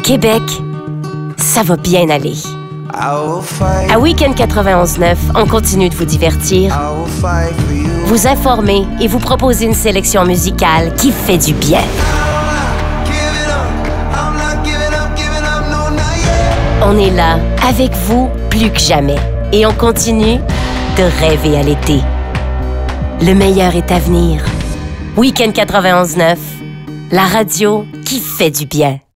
Québec, ça va bien aller. À Week-end 91.9, on continue de vous divertir, vous informer et vous proposer une sélection musicale qui fait du bien. On est là, avec vous, plus que jamais. Et on continue de rêver à l'été. Le meilleur est à venir. Week-end 91.9, la radio qui fait du bien.